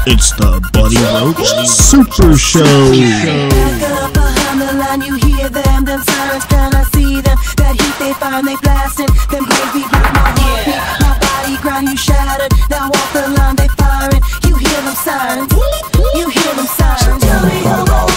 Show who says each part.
Speaker 1: It's the Buddy Roach Super Show.
Speaker 2: Back up behind the line, you hear them sirens, can I see them? That heat they find, they blasting, them crazy beats, my heartbeat, my body grind, you shattered. Now off the line, they firing, you hear them sirens, you hear them sirens. Tell me how long